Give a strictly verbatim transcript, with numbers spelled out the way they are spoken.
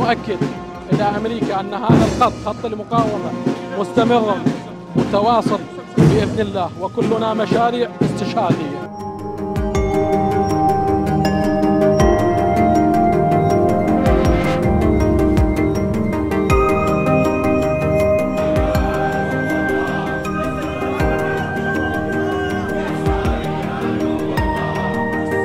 نؤكد إلى أمريكا أن هذا الخط خط المقاومة مستمر متواصل بإذن الله، وكلنا مشاريع استشهادية.